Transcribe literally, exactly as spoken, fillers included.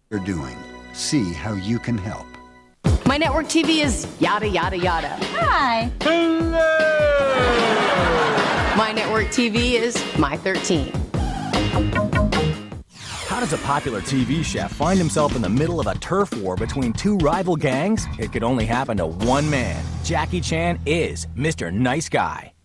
You're doing. See how you can help. My network T V is yada, yada, yada. Hi. Hello. My network T V is My thirteen. How does a popular T V chef find himself in the middle of a turf war between two rival gangs? It could only happen to one man. Jackie Chan is Mister Nice Guy.